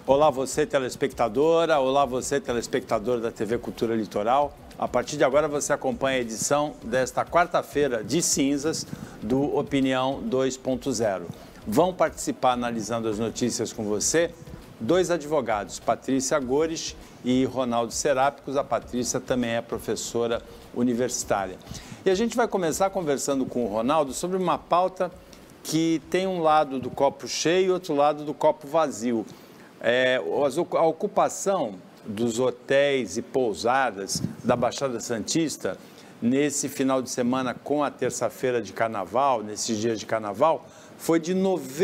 Olá você telespectadora, olá você telespectador da TV Cultura Litoral. A partir de agora você acompanha a edição desta quarta-feira de cinzas do Opinião 2.0. Vão participar analisando as notícias com você dois advogados, Patrícia Gores e Ronaldo Serápicos. A Patrícia também é professora universitária. E a gente vai começar conversando com o Ronaldo sobre uma pauta que tem um lado do copo cheio e outro lado do copo vazio. A ocupação dos hotéis e pousadas da Baixada Santista nesse final de semana com a terça-feira de carnaval, nesses dias de carnaval, foi de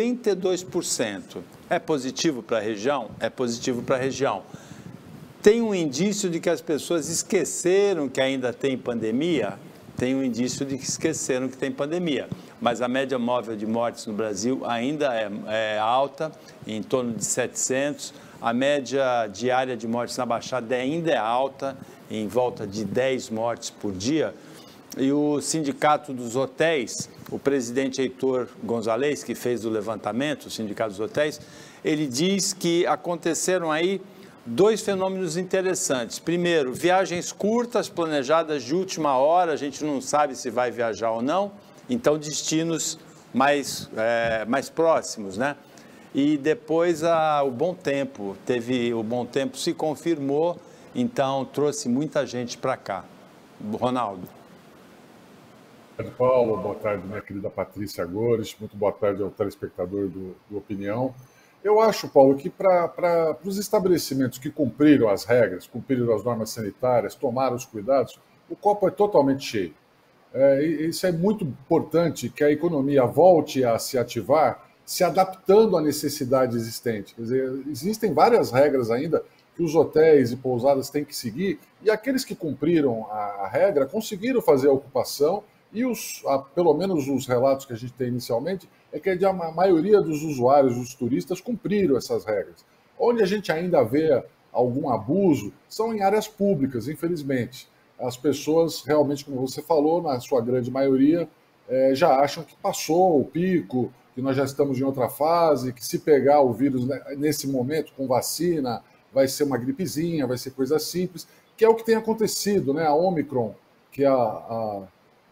92%. É positivo para a região? É positivo para a região. Tem um indício de que as pessoas esqueceram que ainda tem pandemia? Tem um indício de que esqueceram que tem pandemia. Mas a média móvel de mortes no Brasil ainda é alta, em torno de 700. A média diária de mortes na Baixada ainda é alta, em volta de 10 mortes por dia. E o Sindicato dos Hotéis, o presidente Heitor Gonzalez, que fez o levantamento, o Sindicato dos Hotéis, ele diz que aconteceram aí dois fenômenos interessantes. Primeiro, viagens curtas, planejadas de última hora, a gente não sabe se vai viajar ou não, então destinos mais próximos, né? E depois o bom tempo, o bom tempo se confirmou, então trouxe muita gente para cá. Ronaldo. Boa tarde, Paulo. Boa tarde, minha querida Patrícia Gores. Muito boa tarde ao telespectador do Opinião. Eu acho, Paulo, que para os estabelecimentos que cumpriram as regras, cumpriram as normas sanitárias, tomaram os cuidados, o copo é totalmente cheio. Isso é muito importante, que a economia volte a se ativar, se adaptando à necessidade existente. Quer dizer, existem várias regras ainda que os hotéis e pousadas têm que seguir, e aqueles que cumpriram a regra conseguiram fazer a ocupação, e pelo menos os relatos que a gente tem inicialmente é que a maioria dos usuários, dos turistas, cumpriram essas regras. Onde a gente ainda vê algum abuso são em áreas públicas, infelizmente. As pessoas realmente, como você falou, na sua grande maioria, já acham que passou o pico, que nós já estamos em outra fase, que se pegar o vírus nesse momento com vacina, vai ser uma gripezinha, vai ser coisa simples, que é o que tem acontecido, né? A Omicron, que é a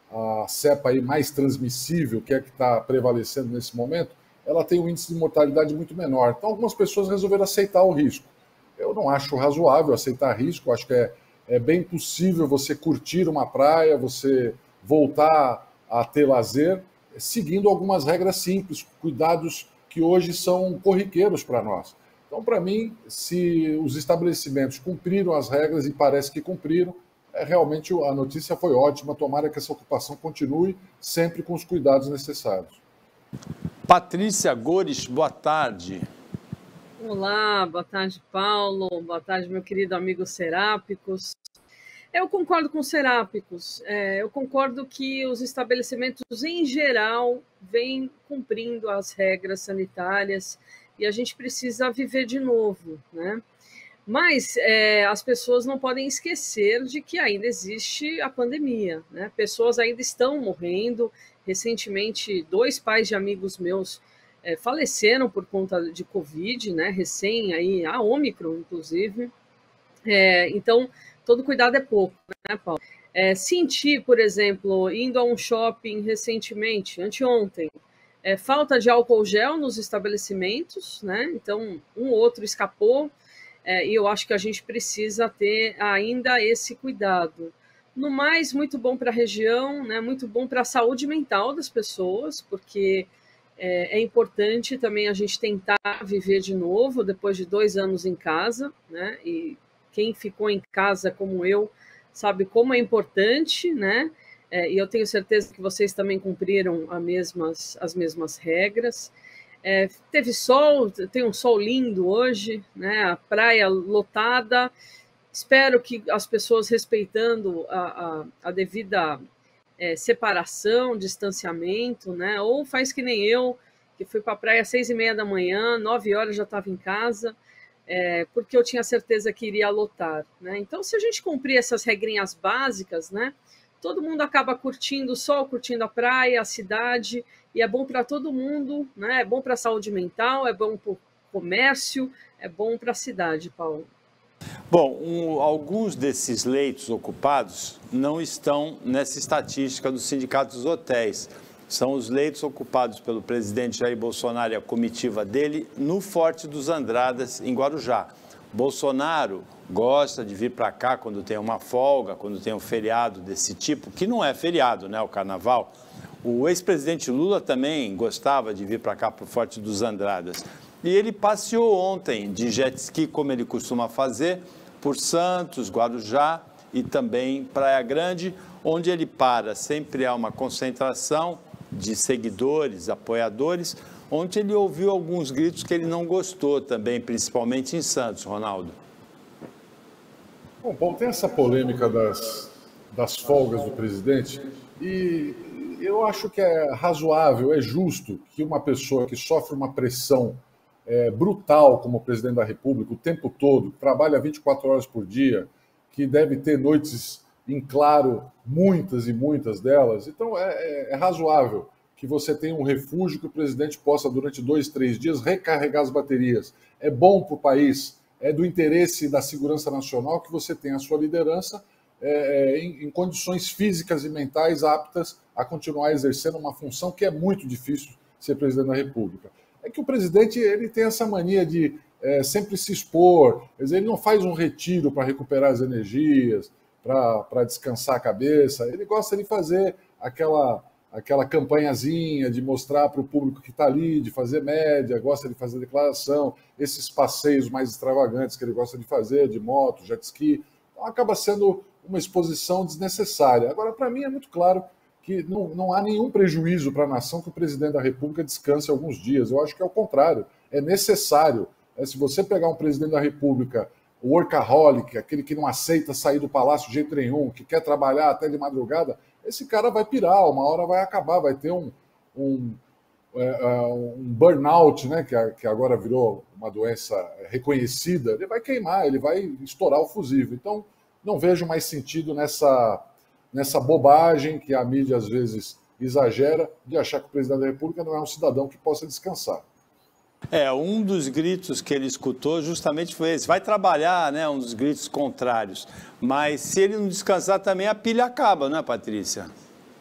cepa aí mais transmissível, que é a que está prevalecendo nesse momento, ela tem um índice de mortalidade muito menor. Então, algumas pessoas resolveram aceitar o risco. Eu não acho razoável aceitar risco, acho que é bem possível você curtir uma praia, você voltar a ter lazer, seguindo algumas regras simples, cuidados que hoje são corriqueiros para nós. Então, para mim, se os estabelecimentos cumpriram as regras, e parece que cumpriram, realmente a notícia foi ótima. Tomara que essa ocupação continue sempre com os cuidados necessários. Patrícia Gores, boa tarde. Olá, boa tarde, Paulo. Boa tarde, meu querido amigo Serápicos. Eu concordo com os Serápicos. Eu concordo que os estabelecimentos, em geral, vêm cumprindo as regras sanitárias e a gente precisa viver de novo, né? Mas as pessoas não podem esquecer de que ainda existe a pandemia, né? Pessoas ainda estão morrendo. Recentemente, 2 pais de amigos meus faleceram por conta de Covid, né? Recém, aí, a Omicron, inclusive. Então, todo cuidado é pouco, né, Paulo? Senti, por exemplo, indo a um shopping recentemente, anteontem, falta de álcool gel nos estabelecimentos, né? Então, um ou outro escapou. E eu acho que a gente precisa ter ainda esse cuidado. No mais, muito bom para a região, né? Muito bom para a saúde mental das pessoas, porque é importante também a gente tentar viver de novo depois de 2 anos em casa, né? E quem ficou em casa como eu sabe como é importante, né? E eu tenho certeza que vocês também cumpriram as mesmas regras. Teve sol, tem um sol lindo hoje, né? A praia lotada. Espero que as pessoas respeitando a devida separação, distanciamento, né? Ou faz que nem eu, que fui para a praia às 6h30 da manhã, 9 horas já estava em casa, porque eu tinha certeza que iria lotar, né? Então, se a gente cumprir essas regrinhas básicas, né? Todo mundo acaba curtindo o sol, curtindo a praia, a cidade, e é bom para todo mundo, né? É bom para a saúde mental, é bom para o comércio, é bom para a cidade, Paulo. Bom, alguns desses leitos ocupados não estão nessa estatística do Sindicato dos Hotéis. São os leitos ocupados pelo presidente Jair Bolsonaro e a comitiva dele no Forte dos Andradas, em Guarujá. Bolsonaro gosta de vir para cá quando tem uma folga, quando tem um feriado desse tipo, que não é feriado, né, o Carnaval. O ex-presidente Lula também gostava de vir para cá, para o Forte dos Andradas. E ele passeou ontem de jet ski, como ele costuma fazer, por Santos, Guarujá e também Praia Grande, onde ele para. Sempre há uma concentração de seguidores, apoiadores, onde ele ouviu alguns gritos que ele não gostou também, principalmente em Santos, Ronaldo. Bom, Paulo, tem essa polêmica das folgas do presidente e eu acho que é razoável, é justo que uma pessoa que sofre uma pressão brutal como presidente da República o tempo todo, que trabalha 24 horas por dia, que deve ter noites em claro, muitas e muitas delas. Então, é razoável que você tenha um refúgio, que o presidente possa, durante 2, 3 dias, recarregar as baterias. É bom para o país, é do interesse da segurança nacional que você tenha a sua liderança em condições físicas e mentais aptas a continuar exercendo uma função que é muito difícil ser presidente da República. É que o presidente ele tem essa mania de sempre se expor, quer dizer, ele não faz um retiro para recuperar as energias, para descansar a cabeça, ele gosta de fazer aquela campanhazinha, de mostrar para o público que está ali, de fazer média, gosta de fazer declaração, esses passeios mais extravagantes que ele gosta de fazer, de moto, jet ski, então acaba sendo uma exposição desnecessária. Agora, para mim é muito claro que não há nenhum prejuízo para a nação que o presidente da República descanse alguns dias. Eu acho que é o contrário, é necessário. Se você pegar um presidente da República, o workaholic, aquele que não aceita sair do palácio de jeito nenhum, que quer trabalhar até de madrugada, esse cara vai pirar, uma hora vai acabar, vai ter um burnout, né, que agora virou uma doença reconhecida, ele vai queimar, ele vai estourar o fusível. Então, não vejo mais sentido nessa bobagem que a mídia às vezes exagera de achar que o presidente da República não é um cidadão que possa descansar. Um dos gritos que ele escutou justamente foi esse, vai trabalhar, né, um dos gritos contrários, mas se ele não descansar também a pilha acaba, não é, Patrícia?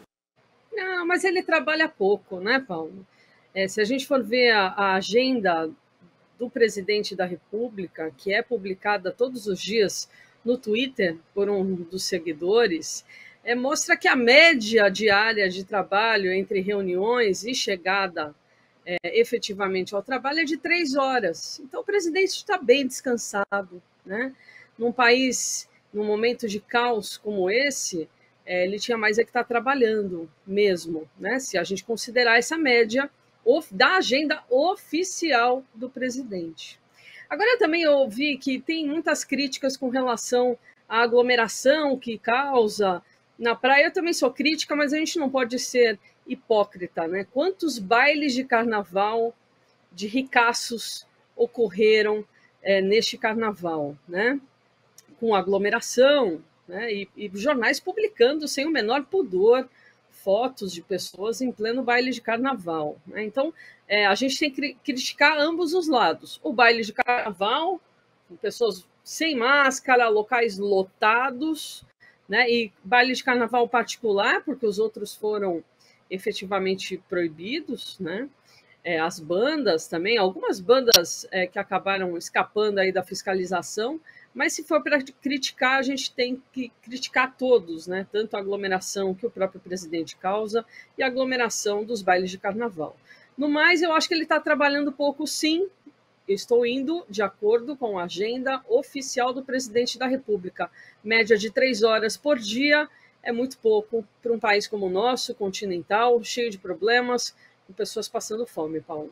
Não, mas ele trabalha pouco, né, Paulo? Se a gente for ver a agenda do presidente da República, que é publicada todos os dias no Twitter por um dos seguidores, mostra que a média diária de trabalho entre reuniões e chegada efetivamente ao trabalho é de 3 horas. Então, o presidente está bem descansado, né? Num país, num momento de caos como esse, ele tinha mais que estar trabalhando mesmo, né? Se a gente considerar essa média da agenda oficial do presidente. Agora, eu também ouvi que tem muitas críticas com relação à aglomeração que causa na praia. Eu também sou crítica, mas a gente não pode ser hipócrita, né? Quantos bailes de carnaval de ricaços ocorreram neste carnaval, né? Com aglomeração, né? E jornais publicando sem o menor pudor fotos de pessoas em pleno baile de carnaval, né? Então, a gente tem que criticar ambos os lados. O baile de carnaval, com pessoas sem máscara, locais lotados, né? E baile de carnaval particular, porque os outros foram efetivamente proibidos, né? As bandas também, algumas bandas que acabaram escapando aí da fiscalização, mas se for para criticar, a gente tem que criticar todos, né? Tanto a aglomeração que o próprio presidente causa e a aglomeração dos bailes de carnaval. No mais, eu acho que ele está trabalhando pouco, sim. Eu estou indo de acordo com a agenda oficial do presidente da República. Média de 3 horas por dia é muito pouco para um país como o nosso, continental, cheio de problemas, com pessoas passando fome, Paulo.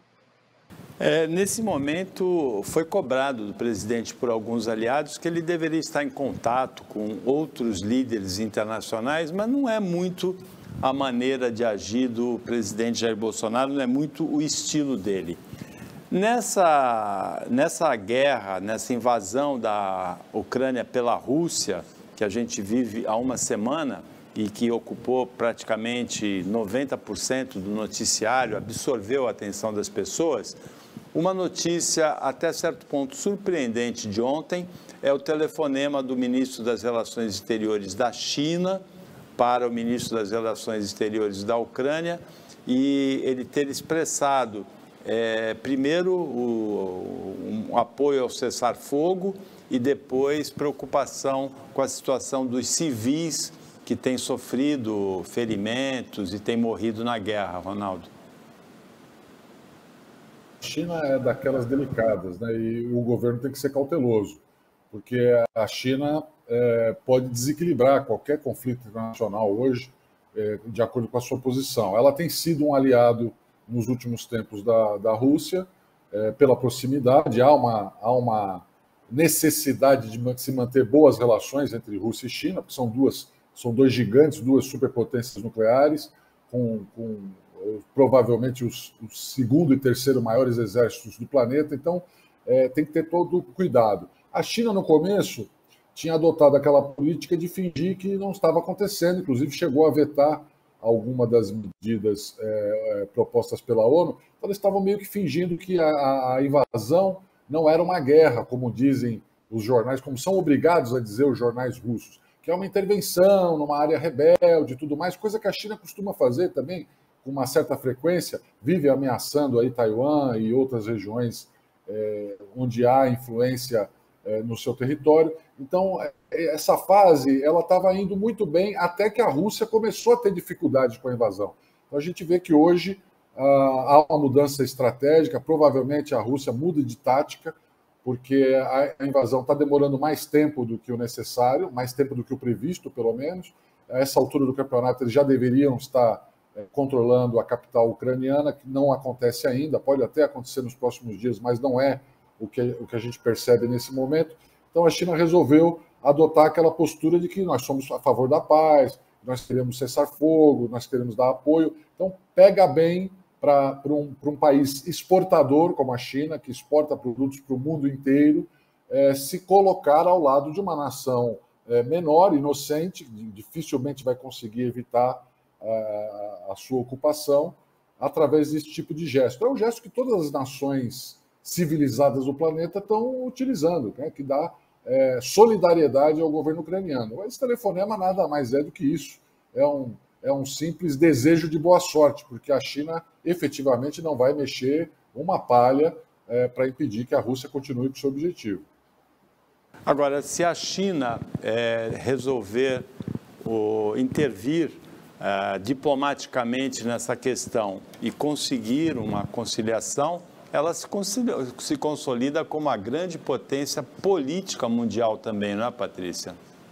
Nesse momento, foi cobrado do presidente por alguns aliados que ele deveria estar em contato com outros líderes internacionais, mas não é muito a maneira de agir do presidente Jair Bolsonaro, não é muito o estilo dele. Nessa guerra, nessa invasão da Ucrânia pela Rússia, que a gente vive há uma semana e que ocupou praticamente 90% do noticiário, absorveu a atenção das pessoas, Uma notícia até certo ponto surpreendente de ontem é o telefonema do ministro das Relações Exteriores da China para o ministro das Relações Exteriores da Ucrânia e ele ter expressado, primeiro, um apoio ao cessar-fogo e depois preocupação com a situação dos civis que têm sofrido ferimentos e têm morrido na guerra, Ronaldo. A China é daquelas delicadas, né? E o governo tem que ser cauteloso, porque a China pode desequilibrar qualquer conflito internacional hoje, de acordo com a sua posição. Ela tem sido um aliado nos últimos tempos da Rússia, pela proximidade, há uma necessidade de se manter boas relações entre Rússia e China, porque são dois gigantes, duas superpotências nucleares, com provavelmente os segundo e terceiro maiores exércitos do planeta, então tem que ter todo cuidado. A China, no começo, tinha adotado aquela política de fingir que não estava acontecendo, inclusive chegou a vetar alguma das medidas propostas pela ONU, então eles estavam meio que fingindo que a invasão não era uma guerra, como dizem os jornais, como são obrigados a dizer os jornais russos, que é uma intervenção numa área rebelde e tudo mais, coisa que a China costuma fazer também com uma certa frequência, vive ameaçando aí Taiwan e outras regiões onde há influência no seu território. Então, essa fase ela estava indo muito bem até que a Rússia começou a ter dificuldade com a invasão. Então, a gente vê que hoje há uma mudança estratégica, provavelmente a Rússia muda de tática, porque a invasão está demorando mais tempo do que o necessário, mais tempo do que o previsto, pelo menos. A essa altura do campeonato, eles já deveriam estar controlando a capital ucraniana, que não acontece ainda, pode até acontecer nos próximos dias, mas não é o que a gente percebe nesse momento. Então a China resolveu adotar aquela postura de que nós somos a favor da paz, nós queremos cessar fogo, nós queremos dar apoio. Então pega bem para um país exportador como a China, que exporta produtos para o mundo inteiro, se colocar ao lado de uma nação menor, inocente, dificilmente vai conseguir evitar a sua ocupação através desse tipo de gesto. É um gesto que todas as nações civilizadas do planeta estão utilizando, né, que dá solidariedade ao governo ucraniano. Esse telefonema nada mais é do que isso. É um simples desejo de boa sorte, porque a China efetivamente não vai mexer uma palha para impedir que a Rússia continue com o seu objetivo. Agora, se a China resolver intervir diplomaticamente nessa questão e conseguir uma conciliação, ela se consolida como uma grande potência política mundial também, não é, Patrícia?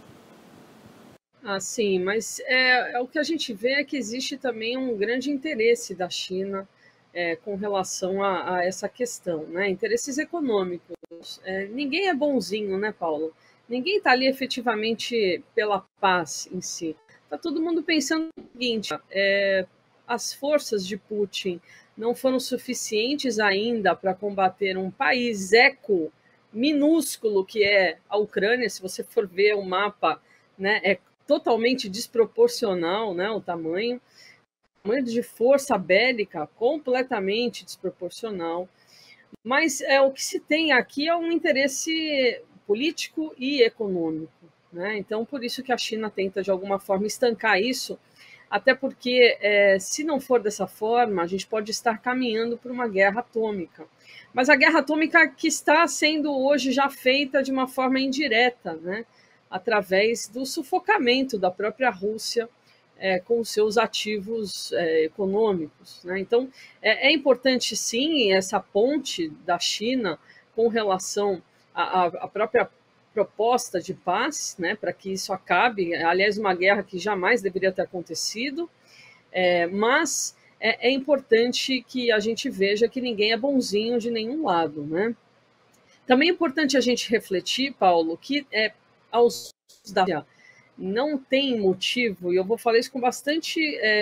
Sim, mas o que a gente vê é que existe também um grande interesse da China com relação a essa questão, né? Interesses econômicos. Ninguém é bonzinho, né, Paulo? Ninguém está ali efetivamente pela paz em si. Está todo mundo pensando no seguinte, as forças de Putin não foram suficientes ainda para combater um país minúsculo que é a Ucrânia. Se você for ver o mapa, né, é totalmente desproporcional, né, o tamanho de força bélica completamente desproporcional. Mas o que se tem aqui é um interesse político e econômico, né? Então, por isso que a China tenta, de alguma forma, estancar isso, até porque, se não for dessa forma, a gente pode estar caminhando para uma guerra atômica. Mas a guerra atômica que está sendo hoje já feita de uma forma indireta, né? Através do sufocamento da própria Rússia com os seus ativos econômicos, né? Então, é importante, sim, essa ponte da China com relação à própria proposta de paz, né, para que isso acabe. Aliás, uma guerra que jamais deveria ter acontecido, mas é importante que a gente veja que ninguém é bonzinho de nenhum lado, né? Também é importante a gente refletir, Paulo, que aos da não tem motivo, e eu vou falar isso com bastante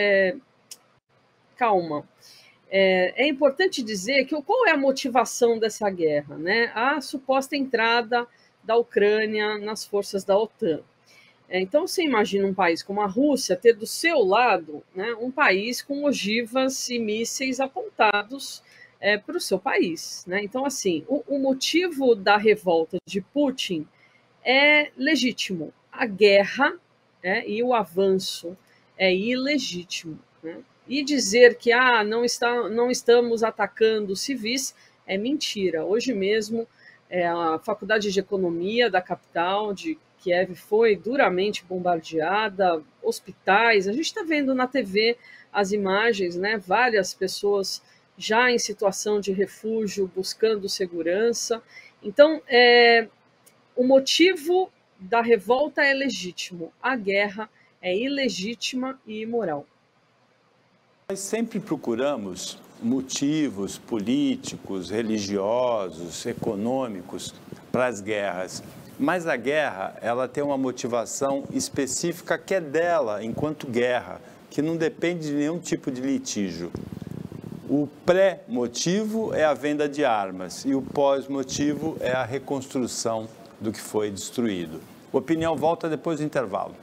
calma. É importante dizer que qual é a motivação dessa guerra, né? A suposta entrada da Ucrânia nas forças da OTAN. Então, você imagina um país como a Rússia ter do seu lado, né, um país com ogivas e mísseis apontados para o seu país, né? Então, assim, o motivo da revolta de Putin é legítimo. A guerra, né, e o avanço é ilegítimo, né? E dizer que não estamos atacando civis é mentira. Hoje mesmo, a Faculdade de Economia da capital de Kiev foi duramente bombardeada, hospitais, a gente está vendo na TV as imagens, né? Várias pessoas já em situação de refúgio, buscando segurança. Então, o motivo da revolta é legítimo, a guerra é ilegítima e imoral. Nós sempre procuramos motivos políticos, religiosos, econômicos para as guerras, mas a guerra ela tem uma motivação específica que é dela enquanto guerra, que não depende de nenhum tipo de litígio. O pré-motivo é a venda de armas e o pós-motivo é a reconstrução do que foi destruído. Opinião volta depois do intervalo.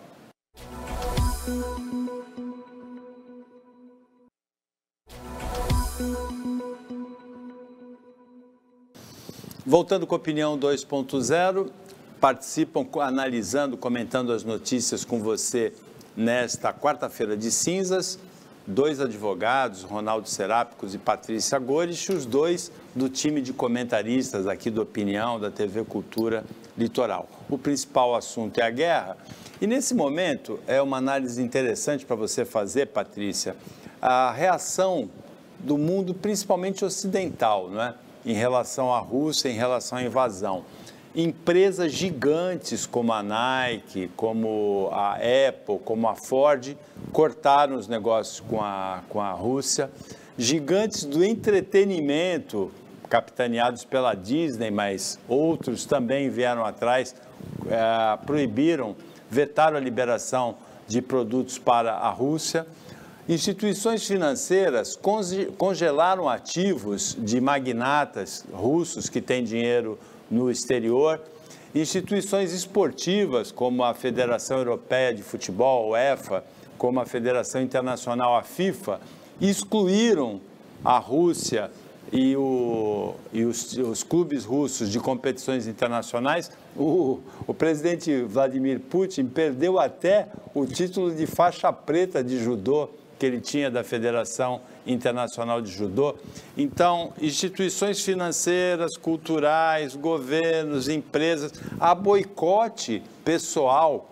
Voltando com a Opinião 2.0, participam analisando, comentando as notícias com você nesta quarta-feira de cinzas, dois advogados, Ronaldo Serápicos e Patrícia Goris, os dois do time de comentaristas aqui do Opinião, da TV Cultura Litoral. O principal assunto é a guerra e nesse momento é uma análise interessante para você fazer, Patrícia, a reação do mundo, principalmente ocidental, não é? Em relação à Rússia, em relação à invasão. Empresas gigantes como a Nike, como a Apple, como a Ford, cortaram os negócios com a Rússia. Gigantes do entretenimento, capitaneados pela Disney, mas outros também vieram atrás, proibiram, vetaram a liberação de produtos para a Rússia. Instituições financeiras congelaram ativos de magnatas russos que têm dinheiro no exterior. Instituições esportivas, como a Federação Europeia de Futebol, UEFA, como a Federação Internacional, a FIFA, excluíram a Rússia e os clubes russos de competições internacionais. O presidente Vladimir Putin perdeu até o título de faixa preta de judô que ele tinha da Federação Internacional de Judô. Então, instituições financeiras, culturais, governos, empresas, há boicote pessoal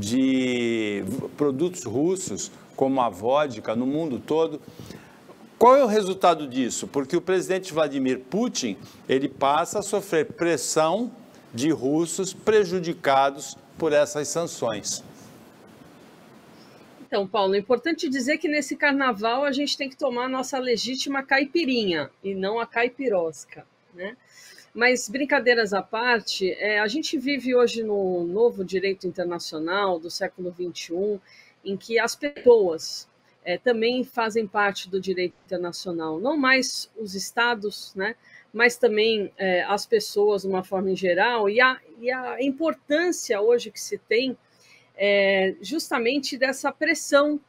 de produtos russos, como a vodka, no mundo todo. Qual é o resultado disso? Porque o presidente Vladimir Putin, ele passa a sofrer pressão de russos prejudicados por essas sanções. Então, Paulo, é importante dizer que nesse carnaval a gente tem que tomar a nossa legítima caipirinha e não a caipirosca, né? Mas, brincadeiras à parte, a gente vive hoje no novo direito internacional do século XXI, em que as pessoas também fazem parte do direito internacional, não mais os estados, né? Mas também as pessoas, de uma forma em geral, e a importância hoje que se tem justamente dessa pressão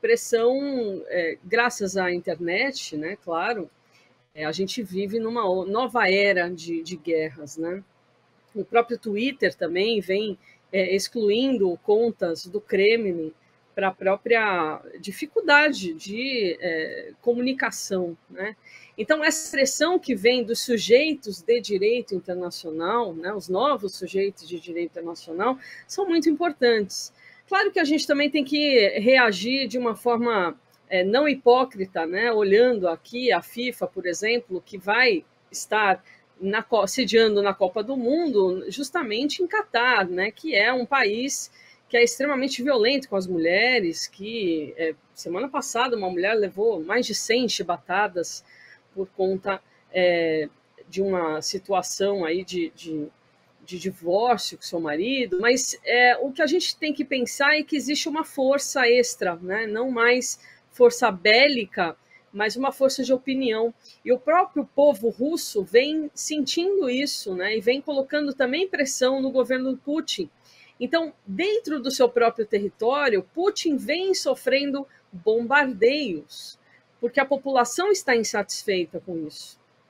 graças à internet, né? Claro, a gente vive numa nova era de guerras, né? O próprio Twitter também vem excluindo contas do Kremlin para a própria dificuldade de comunicação, né? Então, essa pressão que vem dos sujeitos de direito internacional, né, os novos sujeitos de direito internacional, são muito importantes. Claro que a gente também tem que reagir de uma forma não hipócrita, né, olhando aqui a FIFA, por exemplo, que vai estar sediando na Copa do Mundo justamente em Catar, né, que é um país que é extremamente violento com as mulheres, que semana passada uma mulher levou mais de 100 chibatadas por conta de uma situação aí de divórcio com seu marido, mas o que a gente tem que pensar é que existe uma força extra, né? Não mais força bélica, mas uma força de opinião. E o próprio povo russo vem sentindo isso, né? E vem colocando também pressão no governo Putin. Então, dentro do seu próprio território, Putin vem sofrendo bombardeios, porque a população está insatisfeita com isso.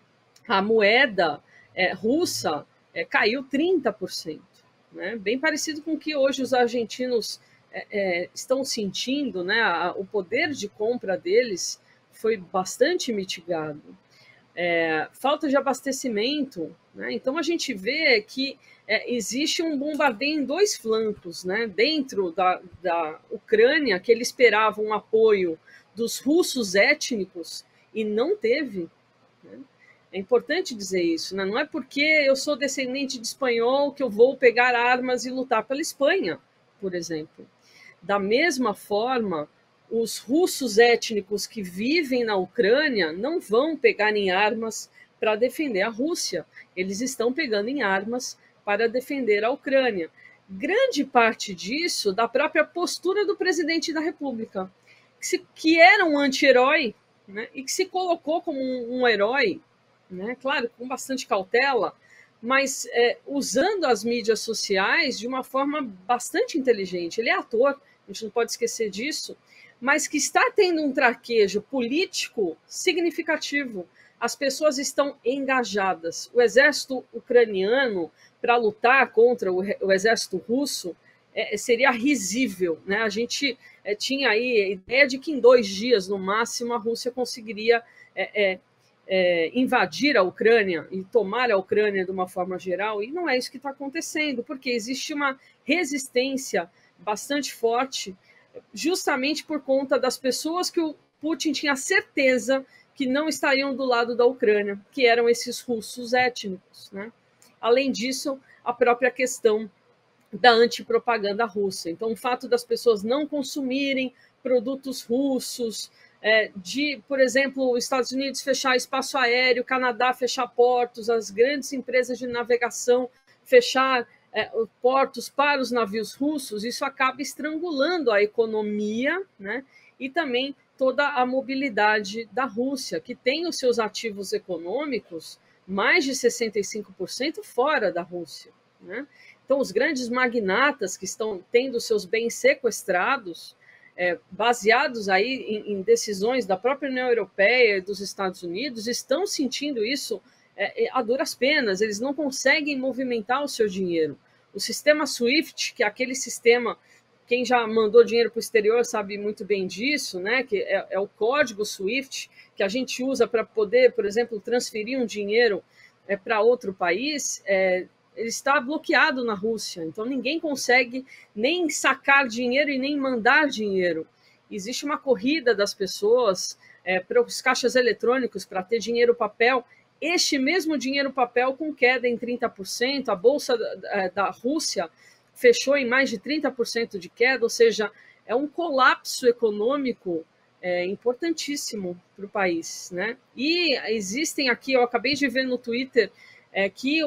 a moeda russa caiu 30%, né? Bem parecido com o que hoje os argentinos estão sentindo, né? O poder de compra deles foi bastante mitigado. Falta de abastecimento, né? Então a gente vê que existe um bombardeio em dois flancos, né? Dentro da Ucrânia, que ele esperava um apoio dos russos étnicos e não teve, né? É importante dizer isso, né? Não é porque eu sou descendente de espanhol que eu vou pegar armas e lutar pela Espanha, por exemplo. Da mesma forma, os russos étnicos que vivem na Ucrânia não vão pegar em armas para defender a Rússia. Eles estão pegando em armas para defender a Ucrânia. Grande parte disso da própria postura do presidente da República, que era um anti-herói, né, e que se colocou como um herói, né, claro, com bastante cautela, mas usando as mídias sociais de uma forma bastante inteligente. Ele é ator, a gente não pode esquecer disso, mas que está tendo um traquejo político significativo. As pessoas estão engajadas. O exército ucraniano, para lutar contra o exército russo, seria risível, né? A gente tinha aí a ideia de que em 2 dias, no máximo, a Rússia conseguiria invadir a Ucrânia e tomar a Ucrânia de uma forma geral, e não é isso que está acontecendo, porque existe uma resistência bastante forte, justamente por conta das pessoas que o Putin tinha certeza que não estariam do lado da Ucrânia, que eram esses russos étnicos, né? Além disso, a própria questão da antipropaganda russa. Então, o fato das pessoas não consumirem produtos russos, por exemplo, os Estados Unidos fechar espaço aéreo, o Canadá fechar portos, as grandes empresas de navegação fechar portos para os navios russos, isso acaba estrangulando a economia, né? E também toda a mobilidade da Rússia, que tem os seus ativos econômicos, mais de 65% fora da Rússia, né? Então, os grandes magnatas que estão tendo seus bens sequestrados, baseados aí em decisões da própria União Europeia e dos Estados Unidos, estão sentindo isso a duras penas. Eles não conseguem movimentar o seu dinheiro. O sistema SWIFT, que é aquele sistema, quem já mandou dinheiro para o exterior sabe muito bem disso, né? Que é o código SWIFT que a gente usa para poder, por exemplo, transferir um dinheiro para outro país, ele está bloqueado na Rússia, então ninguém consegue nem sacar dinheiro e nem mandar dinheiro. Existe uma corrida das pessoas para os caixas eletrônicos para ter dinheiro papel. Este mesmo dinheiro papel com queda em 30%, a Bolsa da Rússia fechou em mais de 30% de queda, ou seja, é um colapso econômico importantíssimo para o país, né? E existem aqui, eu acabei de ver no Twitter, que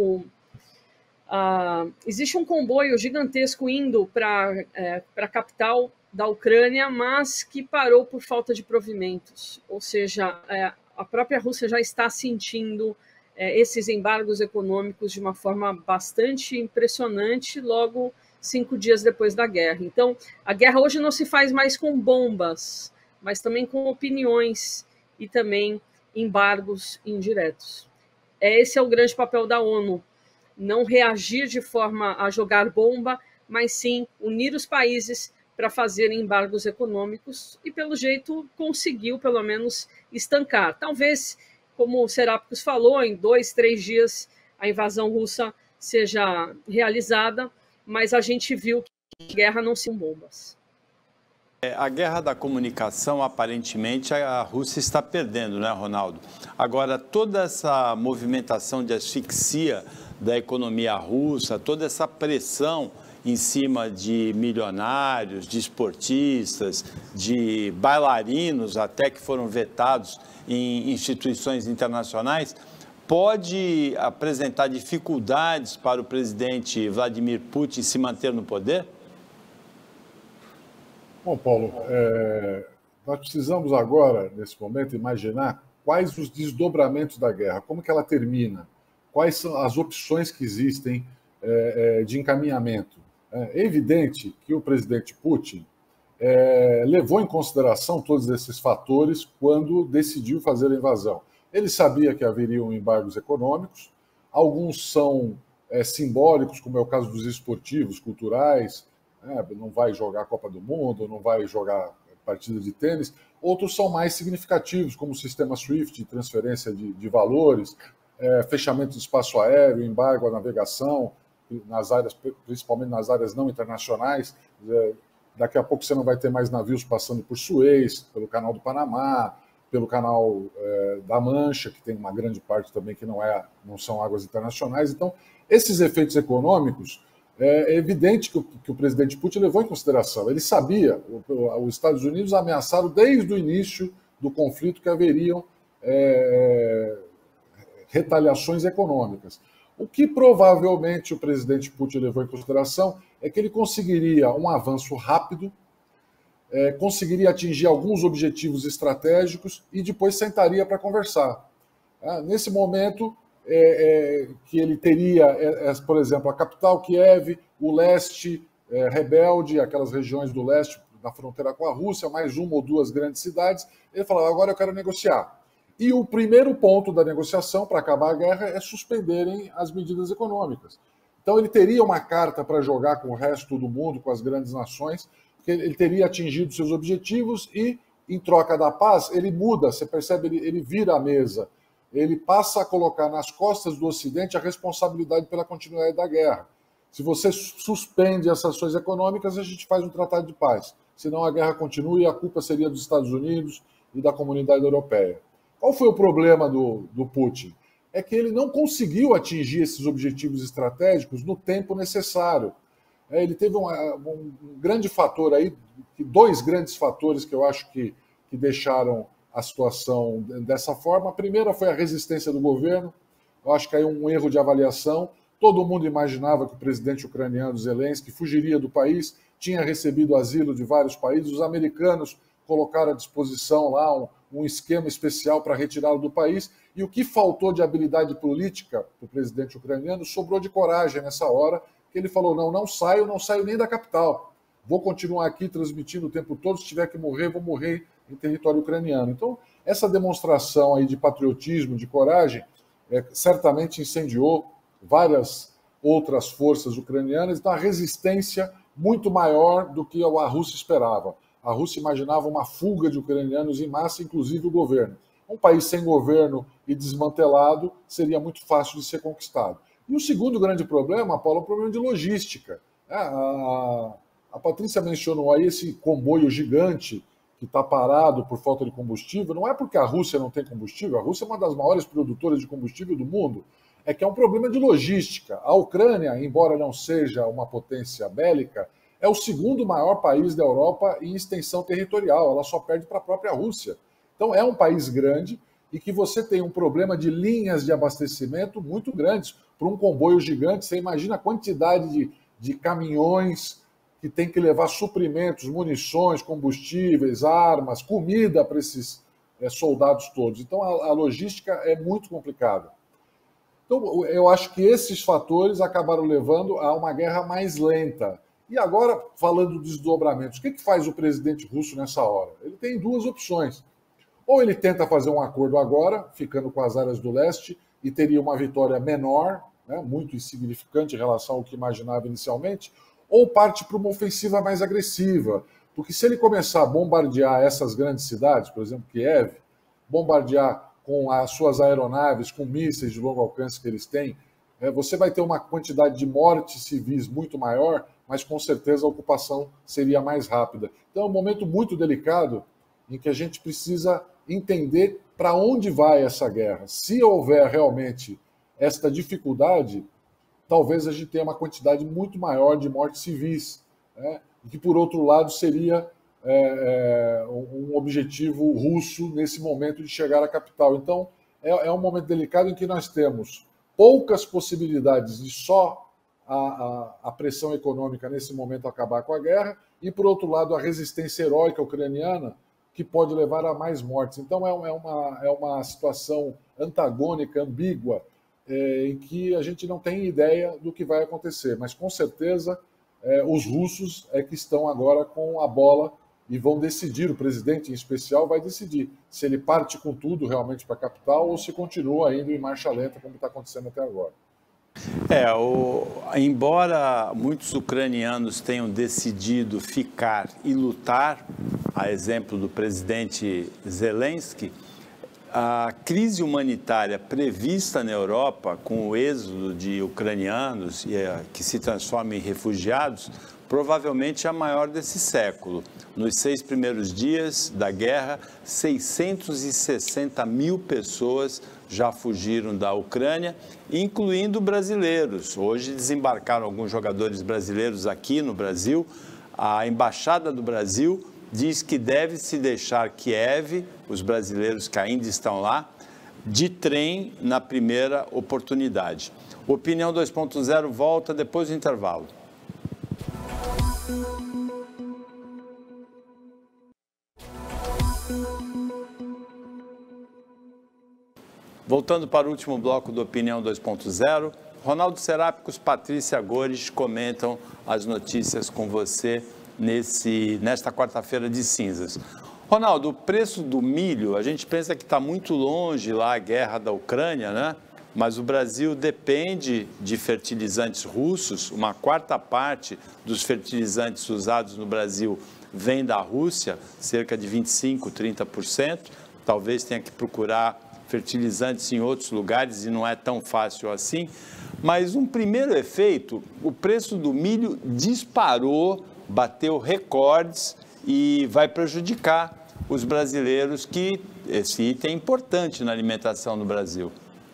existe um comboio gigantesco indo para a capital da Ucrânia, mas que parou por falta de provimentos. Ou seja, a própria Rússia já está sentindo esses embargos econômicos de uma forma bastante impressionante, logo 5 dias depois da guerra. Então, a guerra hoje não se faz mais com bombas, mas também com opiniões e também embargos indiretos. Esse é o grande papel da ONU, não reagir de forma a jogar bomba, mas sim unir os países para fazer embargos econômicos e, pelo jeito, conseguiu, pelo menos, estancar. Talvez, como o Serápicos falou, em 2, 3 dias a invasão russa seja realizada, mas a gente viu que a guerra não são bombas. A guerra da comunicação, aparentemente, a Rússia está perdendo, né, Ronaldo? Agora, toda essa movimentação de asfixia da economia russa, toda essa pressão em cima de milionários, de esportistas, de bailarinos até que foram vetados em instituições internacionais, pode apresentar dificuldades para o presidente Vladimir Putin se manter no poder? Bom, Paulo, nós precisamos agora, nesse momento, imaginar quais os desdobramentos da guerra, como que ela termina, quais são as opções que existem de encaminhamento. É evidente que o presidente Putin levou em consideração todos esses fatores quando decidiu fazer a invasão. Ele sabia que haveriam embargos econômicos, alguns são simbólicos, como é o caso dos esportivos, culturais, não vai jogar a Copa do Mundo, não vai jogar partida de tênis. Outros são mais significativos, como o sistema SWIFT, transferência de valores, fechamento de espaço aéreo, embargo à navegação, nas áreas, principalmente nas áreas não internacionais. Daqui a pouco você não vai ter mais navios passando por Suez, pelo Canal do Panamá, pelo Canal da Mancha, que tem uma grande parte também que não são águas internacionais. Então, esses efeitos econômicos, é evidente que o presidente Putin levou em consideração. Ele sabia, os Estados Unidos ameaçaram desde o início do conflito que haveriam retaliações econômicas. O que provavelmente o presidente Putin levou em consideração é que ele conseguiria um avanço rápido, conseguiria atingir alguns objetivos estratégicos e depois sentaria para conversar. Nesse momento, que ele teria, por exemplo, a capital, Kiev, o leste rebelde, aquelas regiões do leste, na fronteira com a Rússia, mais uma ou duas grandes cidades, ele falava, agora eu quero negociar. E o primeiro ponto da negociação para acabar a guerra é suspenderem as medidas econômicas. Então ele teria uma carta para jogar com o resto do mundo, com as grandes nações, porque ele teria atingido seus objetivos e, em troca da paz, ele muda, você percebe, ele vira a mesa. Ele passa a colocar nas costas do Ocidente a responsabilidade pela continuidade da guerra. Se você suspende as sanções econômicas, a gente faz um tratado de paz. Senão a guerra continua e a culpa seria dos Estados Unidos e da comunidade europeia. Qual foi o problema do Putin? É que ele não conseguiu atingir esses objetivos estratégicos no tempo necessário. Ele teve um grande fator aí, dois grandes fatores que eu acho que deixaram a situação dessa forma. A primeira foi a resistência do governo. Eu acho que aí um erro de avaliação. Todo mundo imaginava que o presidente ucraniano Zelensky fugiria do país, tinha recebido asilo de vários países. Os americanos colocaram à disposição lá um esquema especial para retirá-lo do país. E o que faltou de habilidade política para o presidente ucraniano sobrou de coragem nessa hora, que ele falou, não saio nem da capital. Vou continuar aqui transmitindo o tempo todo, se tiver que morrer, vou morrer em território ucraniano. Então, essa demonstração aí de patriotismo, de coragem, certamente incendiou várias outras forças ucranianas, então a resistência muito maior do que a Rússia esperava. A Rússia imaginava uma fuga de ucranianos em massa, inclusive o governo. Um país sem governo e desmantelado seria muito fácil de ser conquistado. E o segundo grande problema, Paulo, é o problema de logística. A Patrícia mencionou aí esse comboio gigante que está parado por falta de combustível. Não é porque a Rússia não tem combustível, a Rússia é uma das maiores produtoras de combustível do mundo, é que é um problema de logística. A Ucrânia, embora não seja uma potência bélica, é o segundo maior país da Europa em extensão territorial, ela só perde para a própria Rússia. Então é um país grande e que você tem um problema de linhas de abastecimento muito grandes. Para um comboio gigante, você imagina a quantidade de caminhões que tem que levar suprimentos, munições, combustíveis, armas, comida para esses soldados todos. Então a logística é muito complicada. Então eu acho que esses fatores acabaram levando a uma guerra mais lenta. E agora, falando dos desdobramentos, o que faz o presidente russo nessa hora? Ele tem duas opções. Ou ele tenta fazer um acordo agora, ficando com as áreas do leste, e teria uma vitória menor, muito insignificante em relação ao que imaginava inicialmente, ou parte para uma ofensiva mais agressiva. Porque se ele começar a bombardear essas grandes cidades, por exemplo, Kiev, bombardear com as suas aeronaves, com mísseis de longo alcance que eles têm, você vai ter uma quantidade de mortes civis muito maior, mas com certeza a ocupação seria mais rápida. Então é um momento muito delicado em que a gente precisa entender para onde vai essa guerra. Se houver realmente esta dificuldade, talvez a gente tenha uma quantidade muito maior de mortes civis, que, por outro lado, seria um objetivo russo nesse momento de chegar à capital. Então, é um momento delicado em que nós temos poucas possibilidades de só a pressão econômica nesse momento acabar com a guerra e, por outro lado, a resistência heróica ucraniana, que pode levar a mais mortes. Então, é uma situação antagônica, ambígua, em que a gente não tem ideia do que vai acontecer. Mas, com certeza, os russos é que estão agora com a bola e vão decidir, o presidente em especial vai decidir se ele parte com tudo realmente para a capital ou se continua indo em marcha lenta, como está acontecendo até agora. Embora muitos ucranianos tenham decidido ficar e lutar, a exemplo do presidente Zelensky, a crise humanitária prevista na Europa, com o êxodo de ucranianos que se transformam em refugiados, provavelmente é a maior desse século. Nos 6 primeiros dias da guerra, 660 mil pessoas já fugiram da Ucrânia, incluindo brasileiros. Hoje desembarcaram alguns jogadores brasileiros aqui no Brasil. A Embaixada do Brasil diz que deve-se deixar Kiev, os brasileiros que ainda estão lá, de trem na primeira oportunidade. Opinião 2.0 volta depois do intervalo. Voltando para o último bloco do Opinião 2.0, Ronaldo Serápicos, Patrícia Gores comentam as notícias com você nesta quarta-feira de cinzas. Ronaldo, o preço do milho, a gente pensa que está muito longe lá a guerra da Ucrânia, né? Mas o Brasil depende de fertilizantes russos, uma quarta parte dos fertilizantes usados no Brasil vem da Rússia, cerca de 25%, 30%, talvez tenha que procurar fertilizantes em outros lugares e não é tão fácil assim, mas um primeiro efeito, o preço do milho disparou, bateu recordes e vai prejudicar os brasileiros, que esse item é importante na alimentação no Brasil.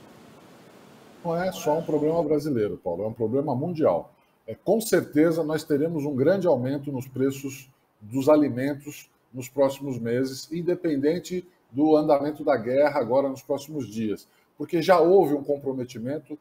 Não é só um problema brasileiro, Paulo, é um problema mundial. Com certeza nós teremos um grande aumento nos preços dos alimentos nos próximos meses, independente do andamento da guerra agora nos próximos dias, porque já houve um comprometimento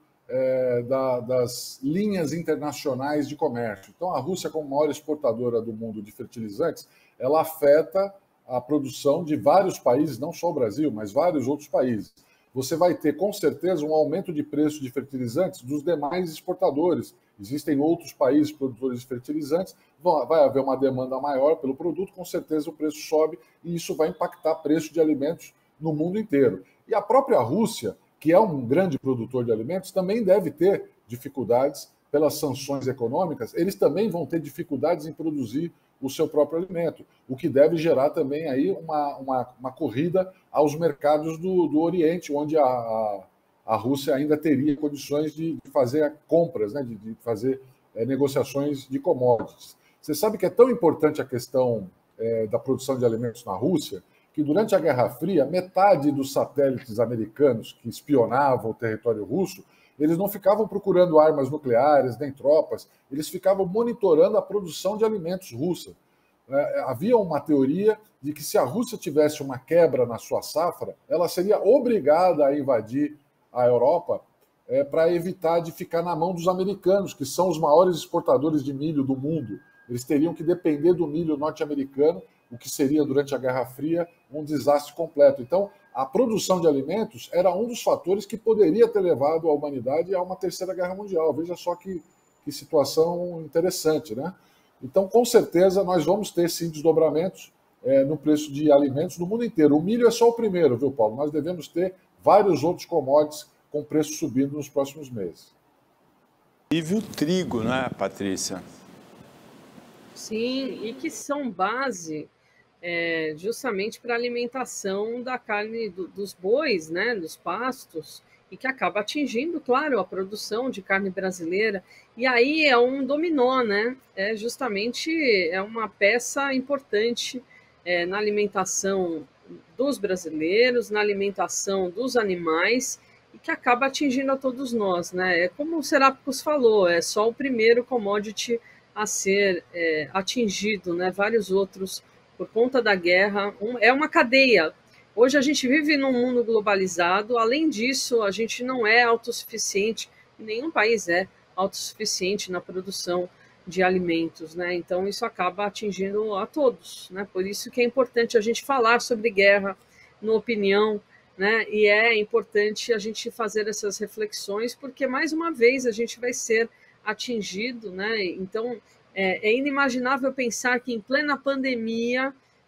das linhas internacionais de comércio. Então, a Rússia, como maior exportadora do mundo de fertilizantes, ela afeta a produção de vários países, não só o Brasil, mas vários outros países. Você vai ter, com certeza, um aumento de preço de fertilizantes dos demais exportadores. Existem outros países produtores de fertilizantes, vai haver uma demanda maior pelo produto, com certeza o preço sobe e isso vai impactar o preço de alimentos no mundo inteiro. E a própria Rússia, que é um grande produtor de alimentos, também deve ter dificuldades pelas sanções econômicas, eles também vão ter dificuldades em produzir o seu próprio alimento, o que deve gerar também aí uma corrida aos mercados do Oriente, onde a Rússia ainda teria condições de fazer compras, né, de fazer negociações de commodities. Você sabe que é tão importante a questão da produção de alimentos na Rússia, que durante a Guerra Fria, metade dos satélites americanos que espionavam o território russo, eles não ficavam procurando armas nucleares, nem tropas, eles ficavam monitorando a produção de alimentos russa. Havia uma teoria de que se a Rússia tivesse uma quebra na sua safra, ela seria obrigada a invadir a Europa para evitar de ficar na mão dos americanos, que são os maiores exportadores de milho do mundo. Eles teriam que depender do milho norte-americano, o que seria, durante a Guerra Fria, um desastre completo. Então, a produção de alimentos era um dos fatores que poderia ter levado a humanidade a uma terceira guerra mundial. Veja só que situação interessante, né? Então, com certeza, nós vamos ter, sim, desdobramentos no preço de alimentos no mundo inteiro. O milho é só o primeiro, viu, Paulo? Nós devemos ter vários outros commodities com preço subindo nos próximos meses. E o trigo, né, Patrícia? Sim, e que são base justamente para a alimentação da carne dos bois, né, dos pastos, e que acaba atingindo, claro, a produção de carne brasileira. E aí é um dominó, né? Justamente uma peça importante na alimentação dos brasileiros, na alimentação dos animais, e que acaba atingindo a todos nós, né? Como o Serápicos falou, é só o primeiro commodity a ser atingido, né? Vários outros, por conta da guerra, é uma cadeia. Hoje a gente vive num mundo globalizado, além disso, a gente não é autossuficiente, nenhum país é autossuficiente na produção de alimentos, né? Então isso acaba atingindo a todos, né? Por isso que é importante a gente falar sobre guerra no Opinião, né? E é importante a gente fazer essas reflexões, porque mais uma vez a gente vai ser atingido, né? Então é inimaginável pensar que em plena pandemia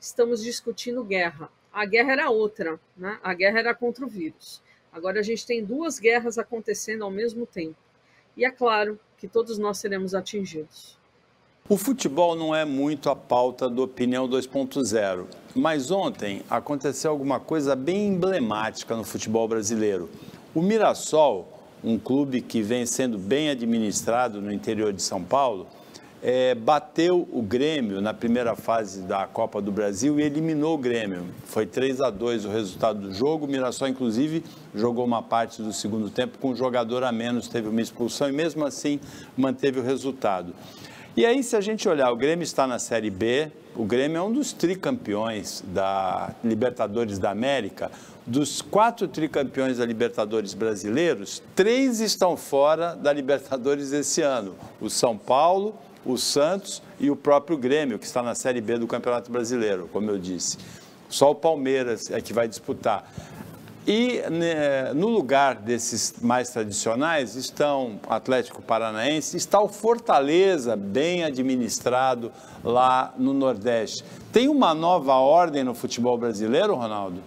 estamos discutindo guerra. A guerra era outra, né? A guerra era contra o vírus. Agora a gente tem duas guerras acontecendo ao mesmo tempo. E é claro que todos nós seremos atingidos. O futebol não é muito a pauta do Opinião 2.0, mas ontem aconteceu alguma coisa bem emblemática no futebol brasileiro. O Mirassol, um clube que vem sendo bem administrado no interior de São Paulo, bateu o Grêmio na primeira fase da Copa do Brasil e eliminou o Grêmio. Foi 3-2 o resultado do jogo. O Mirassol, inclusive, jogou uma parte do segundo tempo com um jogador a menos, teve uma expulsão e mesmo assim manteve o resultado. E aí, se a gente olhar, o Grêmio está na Série B, o Grêmio é um dos tricampeões da Libertadores da América. Dos 4 tricampeões da Libertadores brasileiros, 3 estão fora da Libertadores esse ano. O São Paulo, o Santos e o próprio Grêmio, que está na Série B do Campeonato Brasileiro, como eu disse. Só o Palmeiras é que vai disputar. E no lugar desses mais tradicionais estão o Atlético Paranaense, está o Fortaleza, bem administrado lá no Nordeste. Tem uma nova ordem no futebol brasileiro, Ronaldo?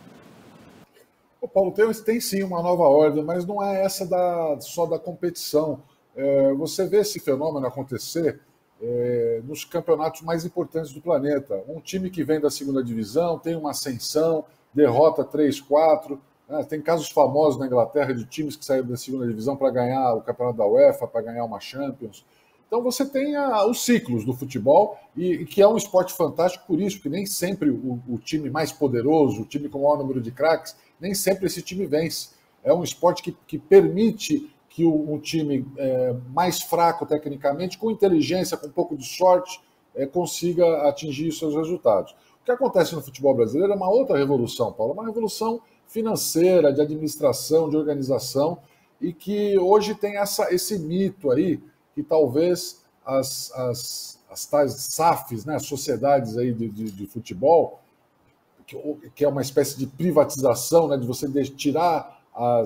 O Paulo, tem sim uma nova ordem, mas não é essa só da competição. Você vê esse fenômeno acontecer nos campeonatos mais importantes do planeta. Um time que vem da segunda divisão tem uma ascensão, derrota 3, 4. Tem casos famosos na Inglaterra de times que saíram da segunda divisão para ganhar o campeonato da UEFA, para ganhar uma Champions. Então você tem os ciclos do futebol, e que é um esporte fantástico por isso, que nem sempre o time mais poderoso, o time com o maior número de craques, nem sempre esse time vence. É um esporte que permite que um time mais fraco tecnicamente, com inteligência, com um pouco de sorte, consiga atingir seus resultados. O que acontece no futebol brasileiro é uma outra revolução, Paulo, uma revolução financeira, de administração, de organização, e que hoje tem esse mito aí, que talvez as tais SAFs, né, as sociedades aí de futebol, que é uma espécie de privatização, né, de você tirar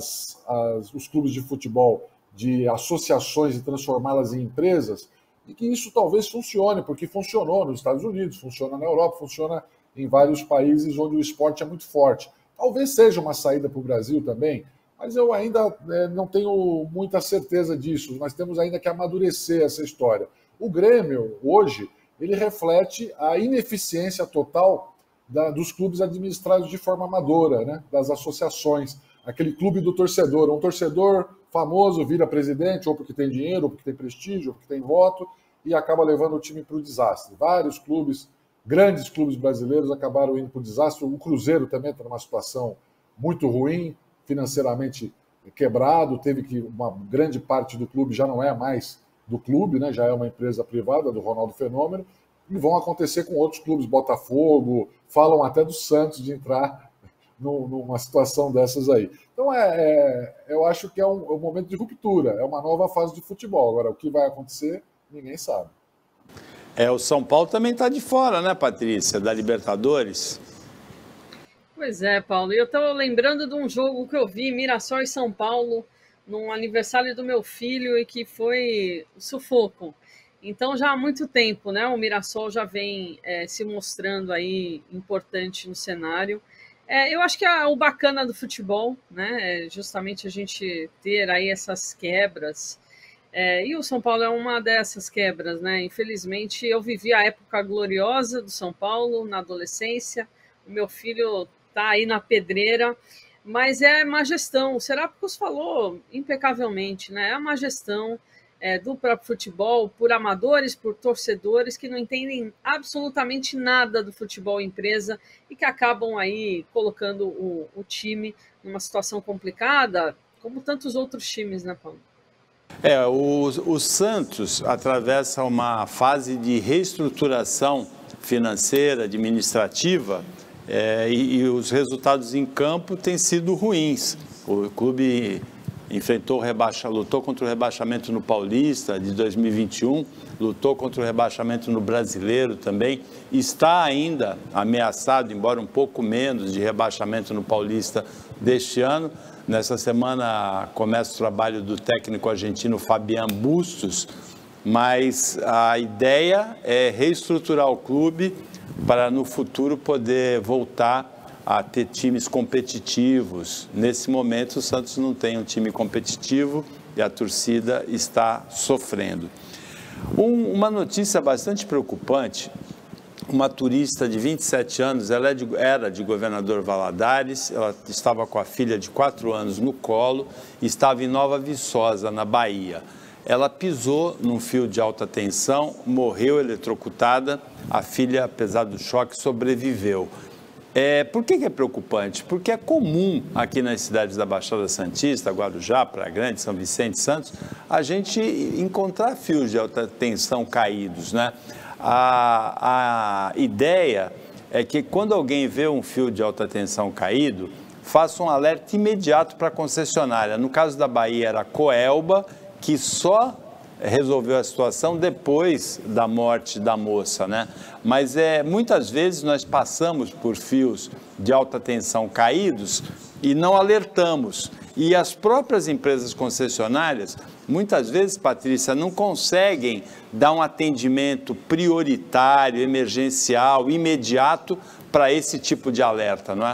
os clubes de futebol de associações e transformá-las em empresas, e que isso talvez funcione, porque funcionou nos Estados Unidos, funciona na Europa, funciona em vários países onde o esporte é muito forte. Talvez seja uma saída para o Brasil também, mas eu ainda não tenho muita certeza disso. Nós temos ainda que amadurecer essa história. O Grêmio, hoje, ele reflete a ineficiência total dos clubes administrados de forma amadora, né? Das associações. Aquele clube do torcedor. Um torcedor famoso vira presidente, ou porque tem dinheiro, ou porque tem prestígio, ou porque tem voto, e acaba levando o time para o desastre. Vários clubes, grandes clubes brasileiros, acabaram indo para o desastre. O Cruzeiro também está numa situação muito ruim, financeiramente quebrado, teve que uma grande parte do clube já não é mais do clube, né? Já é uma empresa privada do Ronaldo Fenômeno, e vão acontecer com outros clubes, Botafogo, falam até do Santos de entrar numa situação dessas aí. Então, eu acho que é um momento de ruptura, é uma nova fase de futebol. Agora, o que vai acontecer, ninguém sabe. O São Paulo também está de fora, né, Patrícia, da Libertadores? Pois é, Paulo. Eu estou lembrando de um jogo que eu vi, Mirassol e São Paulo, num aniversário do meu filho, e que foi sufoco. Então, já há muito tempo, né, o Mirassol já vem se mostrando aí importante no cenário. Eu acho que o bacana do futebol, né, é justamente a gente ter aí essas quebras. E o São Paulo é uma dessas quebras, né? Infelizmente, eu vivi a época gloriosa do São Paulo na adolescência. O meu filho está aí na pedreira, mas é má gestão. O Serápicos falou impecavelmente, né? É a má gestão do próprio futebol, por amadores, por torcedores que não entendem absolutamente nada do futebol empresa e que acabam aí colocando o time numa situação complicada, como tantos outros times, né, Paulo? O Santos atravessa uma fase de reestruturação financeira, administrativa, e os resultados em campo têm sido ruins. O clube lutou contra o rebaixamento no Paulista de 2021, lutou contra o rebaixamento no Brasileiro também, está ainda ameaçado, embora um pouco menos, de rebaixamento no Paulista deste ano. Nessa semana começa o trabalho do técnico argentino Fabián Bustos, mas a ideia é reestruturar o clube, para no futuro poder voltar a ter times competitivos. Nesse momento, o Santos não tem um time competitivo e a torcida está sofrendo. Uma notícia bastante preocupante: uma turista de 27 anos, ela era de Governador Valadares, ela estava com a filha de 4 anos no colo e estava em Nova Viçosa, na Bahia. Ela pisou num fio de alta tensão, morreu eletrocutada, a filha, apesar do choque, sobreviveu. Por que é preocupante? Porque é comum aqui nas cidades da Baixada Santista, Guarujá, Praia Grande, São Vicente, Santos, a gente encontrar fios de alta tensão caídos, né? A ideia é que quando alguém vê um fio de alta tensão caído, faça um alerta imediato para a concessionária. No caso da Bahia era a Coelba, que só resolveu a situação depois da morte da moça, né? Mas muitas vezes nós passamos por fios de alta tensão caídos e não alertamos. E as próprias empresas concessionárias, muitas vezes, Patrícia, não conseguem dar um atendimento prioritário, emergencial, imediato para esse tipo de alerta, não é?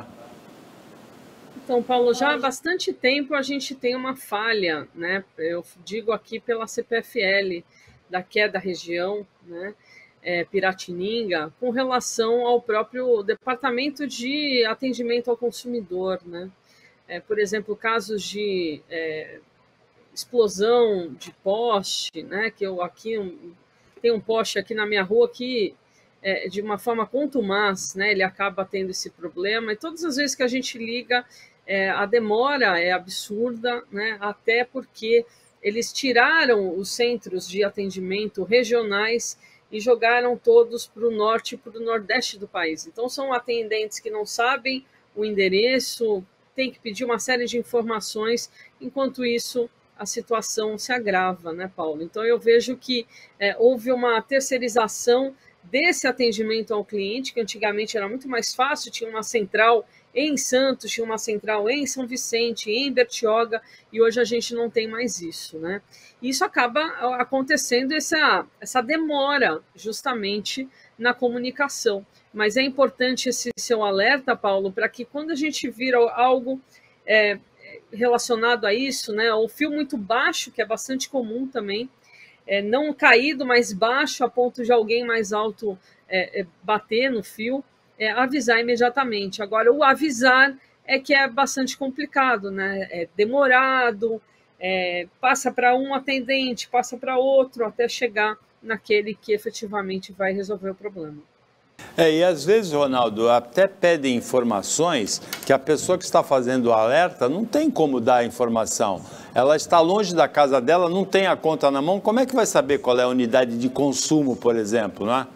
Então, Paulo, já há bastante tempo a gente tem uma falha, né? Eu digo aqui pela CPFL, da região, né? Piratininga, com relação ao próprio Departamento de Atendimento ao Consumidor, né? Por exemplo, casos de explosão de poste, né? Que eu aqui tem um poste aqui na minha rua que de uma forma contumaz, né? Ele acaba tendo esse problema, e todas as vezes que a gente liga, a demora é absurda, né? Até porque eles tiraram os centros de atendimento regionais e jogaram todos para o norte e para o nordeste do país. Então, são atendentes que não sabem o endereço, tem que pedir uma série de informações, enquanto isso a situação se agrava, né, Paulo? Então, eu vejo que houve uma terceirização desse atendimento ao cliente, que antigamente era muito mais fácil, tinha uma central em Santos, tinha uma central em São Vicente, em Bertioga, e hoje a gente não tem mais isso, né? E isso acaba acontecendo essa demora justamente na comunicação. Mas é importante esse seu alerta, Paulo, para que quando a gente vira algo relacionado a isso, né, o fio muito baixo, que é bastante comum também, não caído, mas baixo, a ponto de alguém mais alto bater no fio, avisar imediatamente. Agora, o avisar que é bastante complicado, né? É demorado, passa para um atendente, passa para outro, até chegar naquele que efetivamente vai resolver o problema. E às vezes, Ronaldo, até pedem informações que a pessoa que está fazendo o alerta não tem como dar a informação. Ela está longe da casa dela, não tem a conta na mão, como é que vai saber qual é a unidade de consumo, por exemplo, não é?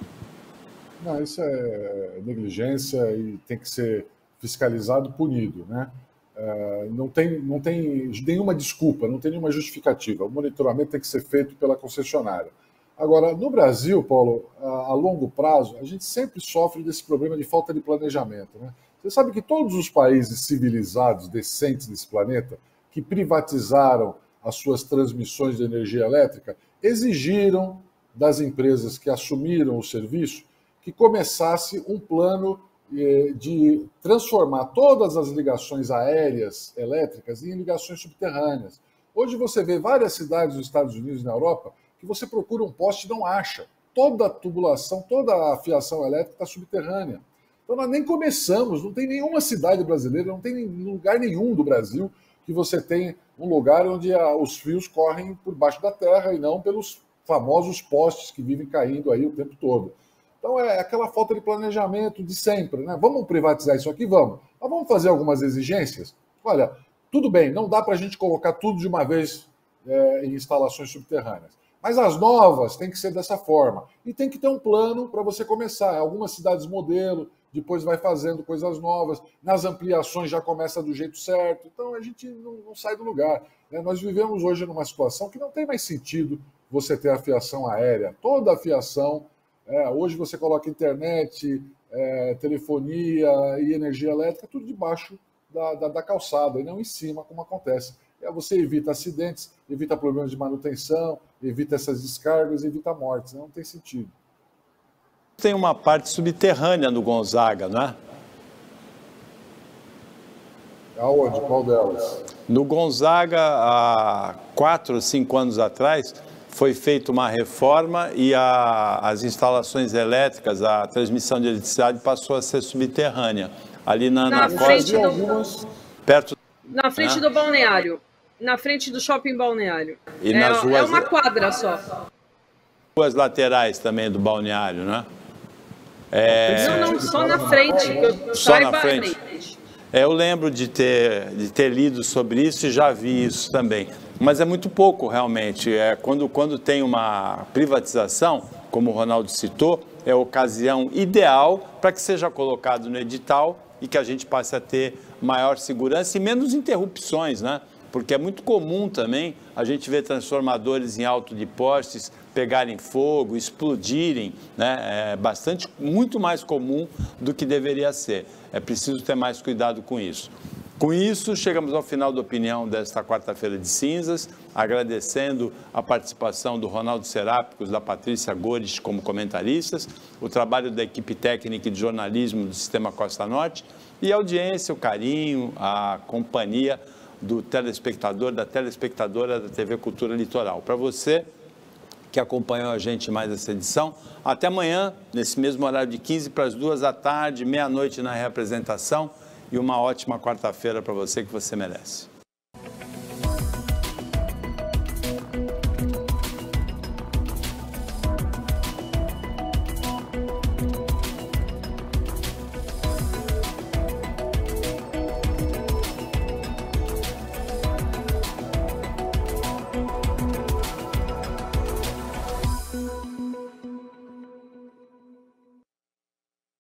Não, isso é negligência e tem que ser fiscalizado, punido, né? Não tem nenhuma desculpa, não tem nenhuma justificativa. O monitoramento tem que ser feito pela concessionária. Agora, no Brasil, Paulo, a longo prazo, a gente sempre sofre desse problema de falta de planejamento, né? Você sabe que todos os países civilizados, decentes desse planeta, que privatizaram as suas transmissões de energia elétrica, exigiram das empresas que assumiram o serviço que começasse um plano de transformar todas as ligações aéreas elétricas em ligações subterrâneas. Hoje você vê várias cidades dos Estados Unidos e na Europa que você procura um poste e não acha. Toda a tubulação, toda a fiação elétrica está subterrânea. Então nós nem começamos, não tem nenhuma cidade brasileira, não tem lugar nenhum do Brasil que você tem um lugar onde os fios correm por baixo da terra e não pelos famosos postes que vivem caindo aí o tempo todo. Então é aquela falta de planejamento de sempre, né? Vamos privatizar isso aqui? Vamos. Mas vamos fazer algumas exigências? Olha, tudo bem, não dá para a gente colocar tudo de uma vez em instalações subterrâneas. Mas as novas têm que ser dessa forma. E tem que ter um plano para você começar. Algumas cidades modelo, depois vai fazendo coisas novas. Nas ampliações já começa do jeito certo. Então a gente não sai do lugar, né? Nós vivemos hoje numa situação que não tem mais sentido você ter a fiação aérea. Toda a fiação... hoje você coloca internet, telefonia e energia elétrica, tudo debaixo da calçada, e não em cima, como acontece. Você evita acidentes, evita problemas de manutenção, evita essas descargas, evita mortes. Não tem sentido. Tem uma parte subterrânea no Gonzaga, não é? Aonde? Qual delas? No Gonzaga, há 4 ou 5 anos atrás, foi feita uma reforma e as instalações elétricas, a transmissão de eletricidade passou a ser subterrânea. Ali na frente perto, na frente do balneário. Na frente do shopping balneário. E nas ruas, é uma quadra só. Ruas laterais também do balneário, né? Não, só na frente. Só na frente. Eu lembro de ter lido sobre isso e já vi isso também. Mas é muito pouco, realmente. Quando tem uma privatização, como o Ronaldo citou, é a ocasião ideal para que seja colocado no edital e que a gente passe a ter maior segurança e menos interrupções, né? Porque é muito comum também a gente ver transformadores em alto de postes pegarem fogo, explodirem, né? É muito mais comum do que deveria ser. É preciso ter mais cuidado com isso. Com isso, chegamos ao final da opinião desta quarta-feira de cinzas, agradecendo a participação do Ronaldo Serápicos, da Patrícia Gores como comentaristas, o trabalho da equipe técnica e de jornalismo do Sistema Costa Norte e a audiência, o carinho, a companhia do telespectador, da telespectadora da TV Cultura Litoral. Para você que acompanhou a gente mais essa edição, até amanhã, nesse mesmo horário de 15 para as 2 da tarde, meia-noite na reapresentação, e uma ótima quarta-feira para você que você merece.